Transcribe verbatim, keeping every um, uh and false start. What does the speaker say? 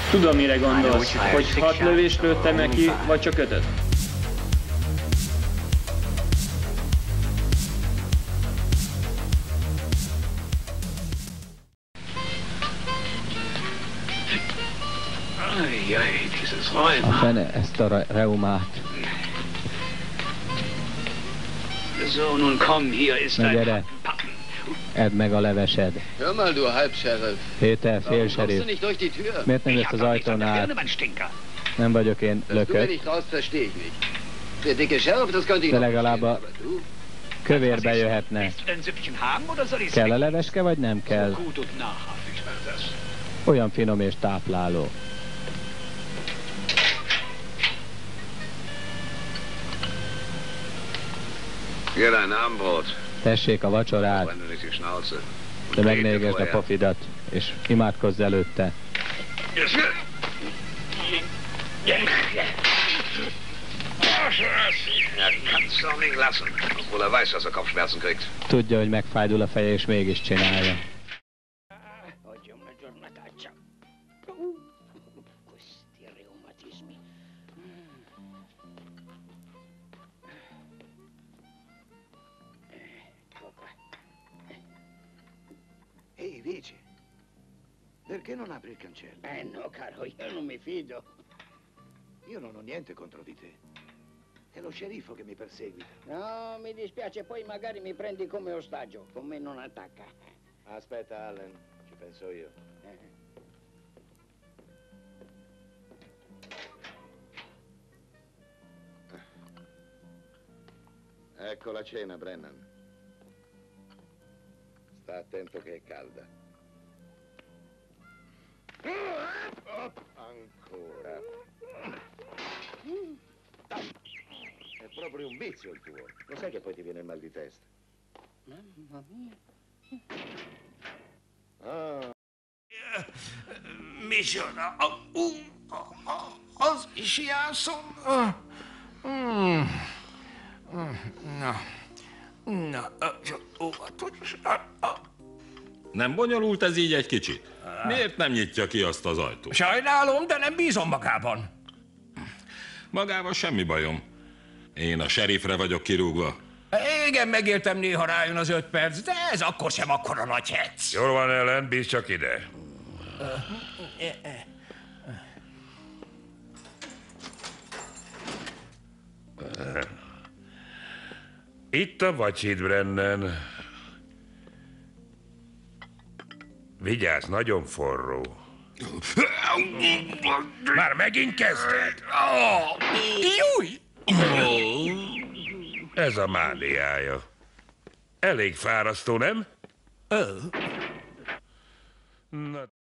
Tudom, mire gondolsz, hogy hat lövést lőttem neki, vagy csak ötöt. A fene ezt a reumát. Na gyere, edd meg a levesed. Péter, félserif. Miért nem jössz az ajtón át? Nem vagyok én lökött. De legalább a kövérbe jöhetne. Kell a leveske, vagy nem kell? Olyan finom és tápláló. Tessék a vacsorát, de megnégesd a pofidat, és imádkozz előtte. Tudja, hogy megfájdul a feje, és mégis csinálja. Ehi, Vici, perché non apri il cancello? Eh no, caro, io non mi fido. Io non ho niente contro di te. È lo sceriffo che mi perseguita. No, mi dispiace, poi magari mi prendi come ostaggio. Con me non attacca. Aspetta, Allen, ci penso io. Eh. Ecco la cena, Brennan. Sta attento che è calda. Ancora. È proprio un vizio il tuo. Lo sai che poi ti viene il mal di testa? Mamma mia. Ah. Micsoda, az is játszom. Na, na, csak óvatos. Nem bonyolult ez így egy kicsit? Miért nem nyitja ki azt az ajtót? Sajnálom, de nem bízom magában. Magával semmi bajom. Én a serifre vagyok kirúgva. Igen, megértem, néha rájön az öt perc, de ez akkor sem akkora nagy hec. Jól van, Ellen, bízz csak ide. Itt a vacsid, Brennan. Vigyázz, nagyon forró. Már megint kezded? Júj! Ez a mániája. Elég fárasztó, nem? Ö. Na...